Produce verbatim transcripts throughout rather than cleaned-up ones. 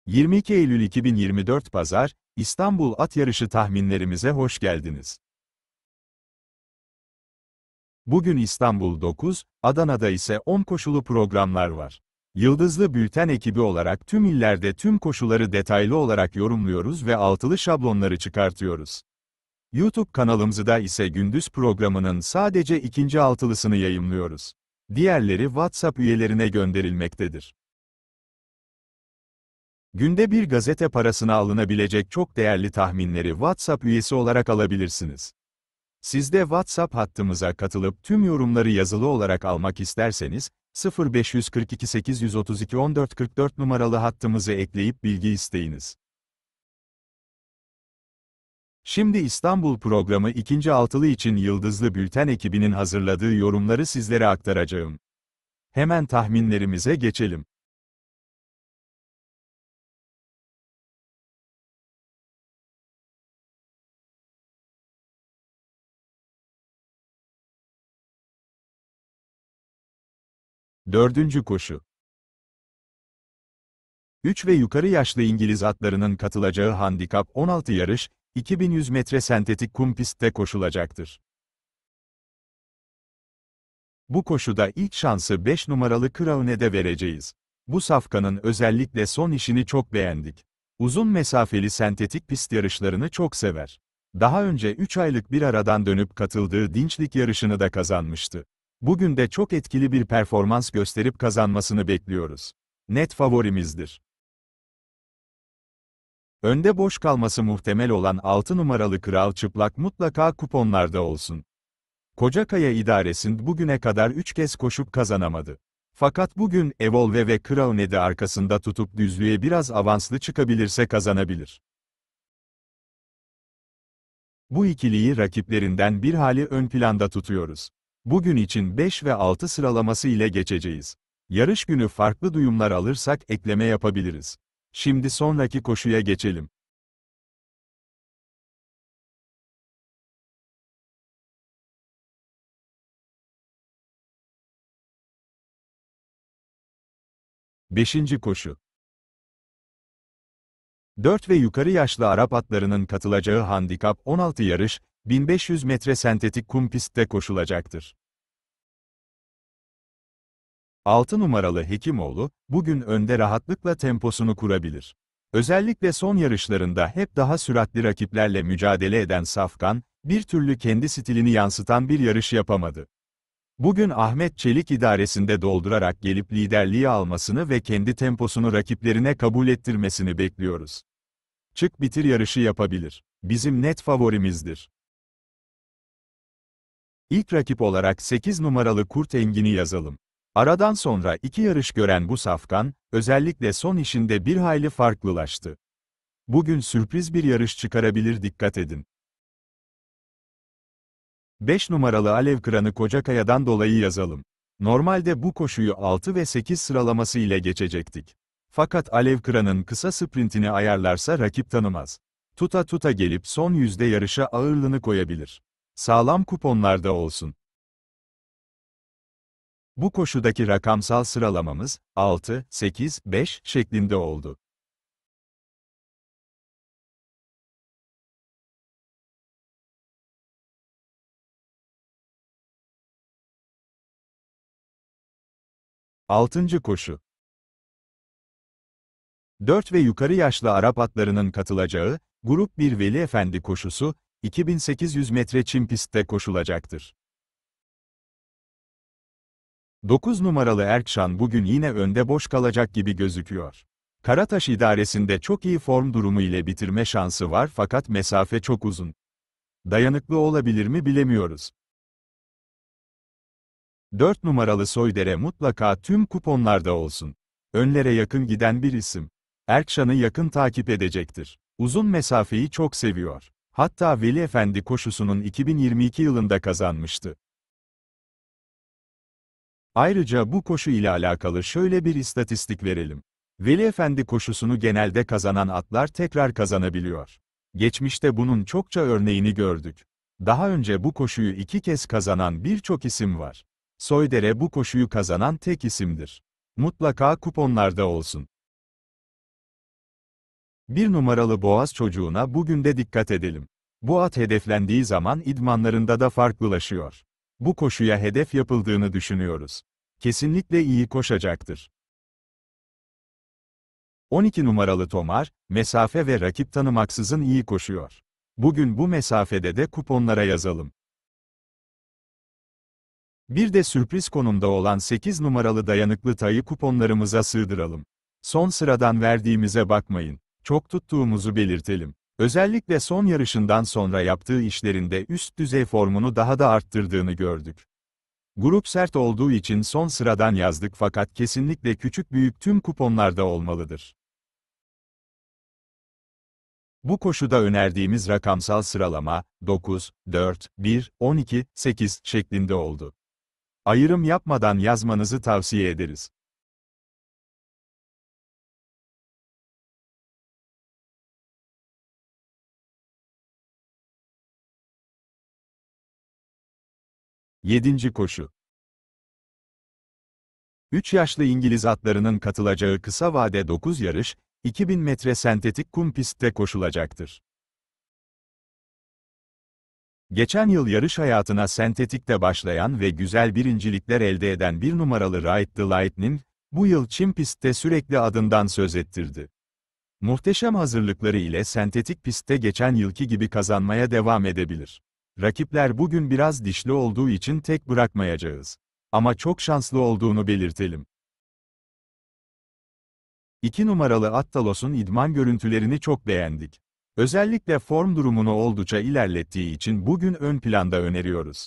yirmi iki Eylül iki bin yirmi dört Pazar, İstanbul At Yarışı tahminlerimize hoş geldiniz. Bugün İstanbul dokuz, Adana'da ise on koşulu programlar var. Yıldızlı Bülten ekibi olarak tüm illerde tüm koşuları detaylı olarak yorumluyoruz ve altılı şablonları çıkartıyoruz. YouTube kanalımızda ise gündüz programının sadece ikinci altılısını yayımlıyoruz. Diğerleri WhatsApp üyelerine gönderilmektedir. Günde bir gazete parasına alınabilecek çok değerli tahminleri WhatsApp üyesi olarak alabilirsiniz. Siz de WhatsApp hattımıza katılıp tüm yorumları yazılı olarak almak isterseniz, sıfır beş kırk iki sekiz otuz iki on dört kırk dört numaralı hattımızı ekleyip bilgi isteyiniz. Şimdi İstanbul programı ikinci altılı için Yıldızlı Bülten ekibinin hazırladığı yorumları sizlere aktaracağım. Hemen tahminlerimize geçelim. Dördüncü koşu. üç ve yukarı yaşlı İngiliz atlarının katılacağı handikap on altı yarış, iki bin yüz metre sentetik kum pistte koşulacaktır. Bu koşuda ilk şansı beş numaralı Crowne'e vereceğiz. Bu safkanın özellikle son işini çok beğendik. Uzun mesafeli sentetik pist yarışlarını çok sever. Daha önce üç aylık bir aradan dönüp katıldığı Dinçlik yarışını da kazanmıştı. Bugün de çok etkili bir performans gösterip kazanmasını bekliyoruz. Net favorimizdir. Önde boş kalması muhtemel olan altı numaralı Kral Çıplak mutlaka kuponlarda olsun. Kocakaya İdaresi'nd bugüne kadar üç kez koşup kazanamadı. Fakat bugün Evolve ve Crowne'de arkasında tutup düzlüğe biraz avanslı çıkabilirse kazanabilir. Bu ikiliyi rakiplerinden bir hali ön planda tutuyoruz. Bugün için beş ve altı sıralaması ile geçeceğiz. Yarış günü farklı duyumlar alırsak ekleme yapabiliriz. Şimdi sonraki koşuya geçelim. Beşinci koşu. dört ve yukarı yaşlı Arap atlarının katılacağı handikap on altı yarış, bin beş yüz metre sentetik kum pistte koşulacaktır. altı numaralı Hekimoğlu, bugün önde rahatlıkla temposunu kurabilir. Özellikle son yarışlarında hep daha süratli rakiplerle mücadele eden Safkan, bir türlü kendi stilini yansıtan bir yarış yapamadı. Bugün Ahmet Çelik idaresinde doldurarak gelip liderliği almasını ve kendi temposunu rakiplerine kabul ettirmesini bekliyoruz. Çık bitir yarışı yapabilir. Bizim net favorimizdir. İlk rakip olarak sekiz numaralı Kurt Engin'i yazalım. Aradan sonra iki yarış gören bu safkan, özellikle son işinde bir hayli farklılaştı. Bugün sürpriz bir yarış çıkarabilir, dikkat edin. beş numaralı Alev Kıran'ı Kocakaya'dan dolayı yazalım. Normalde bu koşuyu altı ve sekiz sıralaması ile geçecektik. Fakat Alev Kıran'ın kısa sprintini ayarlarsa rakip tanımaz. Tuta tuta gelip son yüzde yarışa ağırlığını koyabilir. Sağlam kuponlarda olsun. Bu koşudaki rakamsal sıralamamız, altı, sekiz, beş şeklinde oldu. Altıncı koşu. dört ve yukarı yaşlı Arap atlarının katılacağı, Grup bir Veli Efendi koşusu, iki bin sekiz yüz metre çim pistte koşulacaktır. dokuz numaralı Erkşan bugün yine önde boş kalacak gibi gözüküyor. Karataş idaresinde çok iyi form durumu ile bitirme şansı var fakat mesafe çok uzun. Dayanıklı olabilir mi bilemiyoruz. dört numaralı Soydere mutlaka tüm kuponlarda olsun. Önlere yakın giden bir isim. Erkşan'ı yakın takip edecektir. Uzun mesafeyi çok seviyor. Hatta Veli Efendi koşusunun iki bin yirmi iki yılında kazanmıştı. Ayrıca bu koşu ile alakalı şöyle bir istatistik verelim. Veli Efendi koşusunu genelde kazanan atlar tekrar kazanabiliyor. Geçmişte bunun çokça örneğini gördük. Daha önce bu koşuyu iki kez kazanan birçok isim var. Soydere bu koşuyu kazanan tek isimdir. Mutlaka kuponlarda olsun. Bir numaralı Boğaz çocuğuna bugün de dikkat edelim. Bu at hedeflendiği zaman idmanlarında da farklılaşıyor. Bu koşuya hedef yapıldığını düşünüyoruz. Kesinlikle iyi koşacaktır. on iki numaralı Tomar, mesafe ve rakip tanımaksızın iyi koşuyor. Bugün bu mesafede de kuponlara yazalım. Bir de sürpriz konumda olan sekiz numaralı Dayanıklı Tayı kuponlarımıza sığdıralım. Son sıradan verdiğimize bakmayın. Çok tuttuğumuzu belirtelim. Özellikle son yarışından sonra yaptığı işlerinde üst düzey formunu daha da arttırdığını gördük. Grup sert olduğu için son sıradan yazdık fakat kesinlikle küçük büyük tüm kuponlarda olmalıdır. Bu koşuda önerdiğimiz rakamsal sıralama, dokuz, dört, bir, on iki, sekiz şeklinde oldu. Ayrım yapmadan yazmanızı tavsiye ederiz. yedinci koşu. üç yaşlı İngiliz atlarının katılacağı kısa vade dokuz yarış, iki bin metre sentetik kum pistte koşulacaktır. Geçen yıl yarış hayatına sentetikte başlayan ve güzel birincilikler elde eden bir numaralı Ride the Lightning, bu yıl çim pistte sürekli adından söz ettirdi. Muhteşem hazırlıkları ile sentetik pistte geçen yılki gibi kazanmaya devam edebilir. Rakipler bugün biraz dişli olduğu için tek bırakmayacağız. Ama çok şanslı olduğunu belirtelim. iki numaralı Attalos'un idman görüntülerini çok beğendik. Özellikle form durumunu oldukça ilerlettiği için bugün ön planda öneriyoruz.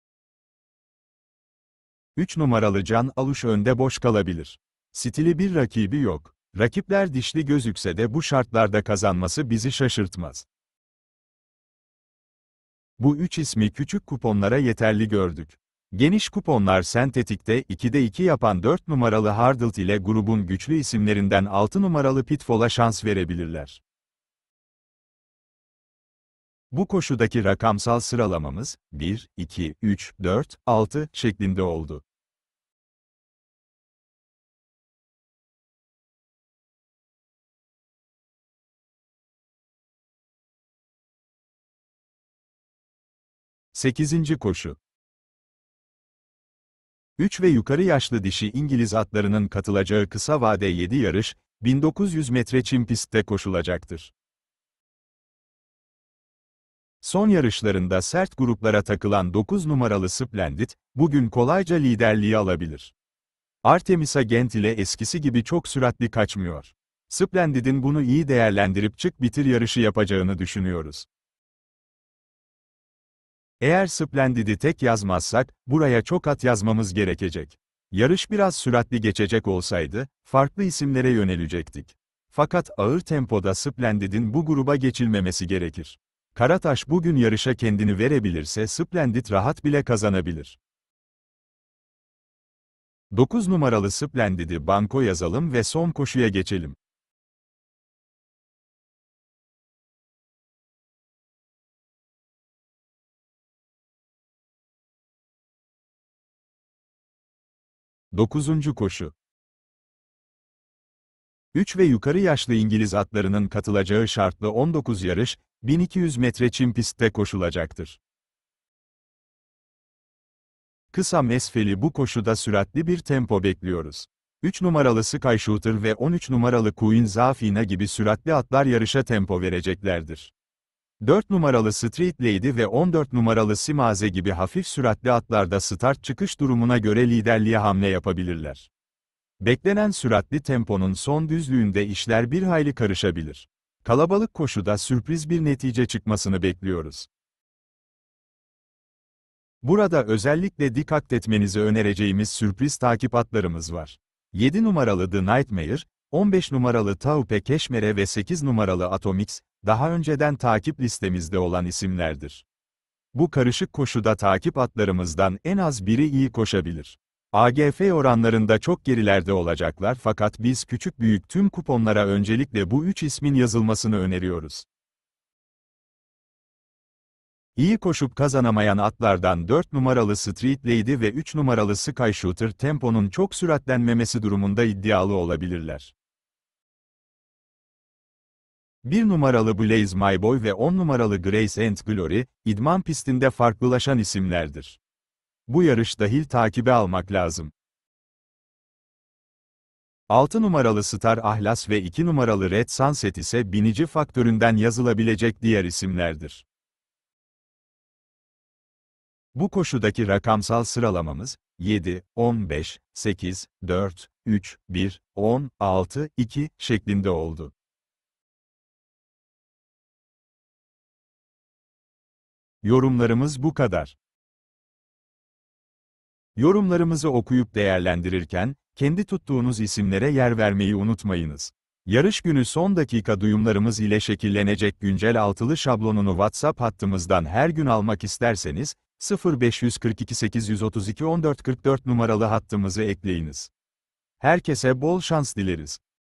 üç numaralı Can Aluş önde boş kalabilir. Stili bir rakibi yok. Rakipler dişli gözükse de bu şartlarda kazanması bizi şaşırtmaz. Bu üç ismi küçük kuponlara yeterli gördük. Geniş kuponlar sentetikte ikide iki yapan dört numaralı Hardelt ile grubun güçlü isimlerinden altı numaralı Pitfall'a şans verebilirler. Bu koşudaki rakamsal sıralamamız, bir, iki, üç, dört, altı şeklinde oldu. sekizinci koşu. üç ve yukarı yaşlı dişi İngiliz atlarının katılacağı kısa vade yedi yarış, bin dokuz yüz metre çim pistte koşulacaktır. Son yarışlarında sert gruplara takılan dokuz numaralı Splendid, bugün kolayca liderliği alabilir. Artemisa Gent ile eskisi gibi çok süratli kaçmıyor. Splendid'in bunu iyi değerlendirip çık bitir yarışı yapacağını düşünüyoruz. Eğer Splendid'i tek yazmazsak, buraya çok at yazmamız gerekecek. Yarış biraz süratli geçecek olsaydı, farklı isimlere yönelecektik. Fakat ağır tempoda Splendid'in bu gruba geçilmemesi gerekir. Karataş bugün yarışa kendini verebilirse Splendid rahat bile kazanabilir. dokuz numaralı Splendid'i banko yazalım ve son koşuya geçelim. dokuzuncu koşu. üç ve yukarı yaşlı İngiliz atlarının katılacağı şartlı on dokuz yarış, bin iki yüz metre çim pistte koşulacaktır. Kısa mesfeli bu koşuda süratli bir tempo bekliyoruz. üç numaralı Sky Shooter ve on üç numaralı Queen Zafina gibi süratli atlar yarışa tempo vereceklerdir. dört numaralı Street Lady ve on dört numaralı Simaze gibi hafif süratli atlarda start çıkış durumuna göre liderliğe hamle yapabilirler. Beklenen süratli temponun son düzlüğünde işler bir hayli karışabilir. Kalabalık koşuda sürpriz bir netice çıkmasını bekliyoruz. Burada özellikle dikkat etmenizi önereceğimiz sürpriz takip atlarımız var. yedi numaralı The Nightmare, on beş numaralı Taupe Keşmere ve sekiz numaralı Atomix, daha önceden takip listemizde olan isimlerdir. Bu karışık koşuda takip atlarımızdan en az biri iyi koşabilir. A G F oranlarında çok gerilerde olacaklar fakat biz küçük büyük tüm kuponlara öncelikle bu üç ismin yazılmasını öneriyoruz. İyi koşup kazanamayan atlardan dört numaralı Street Lady ve üç numaralı Sky Shooter temponun çok süratlenmemesi durumunda iddialı olabilirler. bir numaralı Blaze My Boy ve on numaralı Grace and Glory, idman pistinde farklılaşan isimlerdir. Bu yarış dahil takibe almak lazım. altı numaralı Star Ahlas ve iki numaralı Red Sunset ise binici faktöründen yazılabilecek diğer isimlerdir. Bu koşudaki rakamsal sıralamamız, yedi, on beş, sekiz, dört, üç, bir, on, altı, iki şeklinde oldu. Yorumlarımız bu kadar. Yorumlarımızı okuyup değerlendirirken, kendi tuttuğunuz isimlere yer vermeyi unutmayınız. Yarış günü son dakika duyumlarımız ile şekillenecek güncel altılı şablonunu WhatsApp hattımızdan her gün almak isterseniz, sıfır beş kırk iki sekiz yüz otuz iki on dört kırk dört numaralı hattımızı ekleyiniz. Herkese bol şans dileriz.